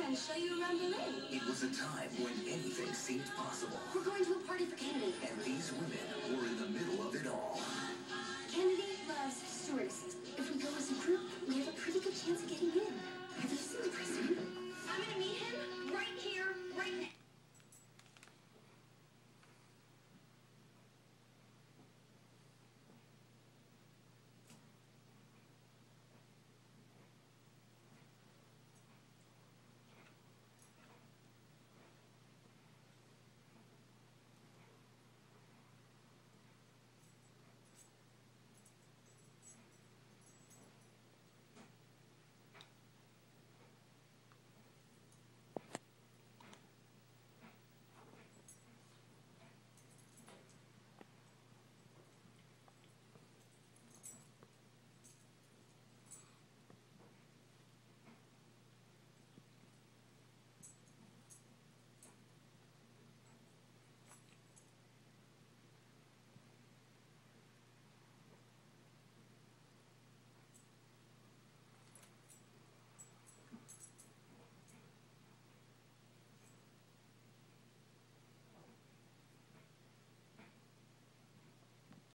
and show you around Berlin. It was a time when anything seemed possible. We're going to a party for Kennedy. And these women were in the middle of it all. Kennedy loves stewardesses. If we go as a crew,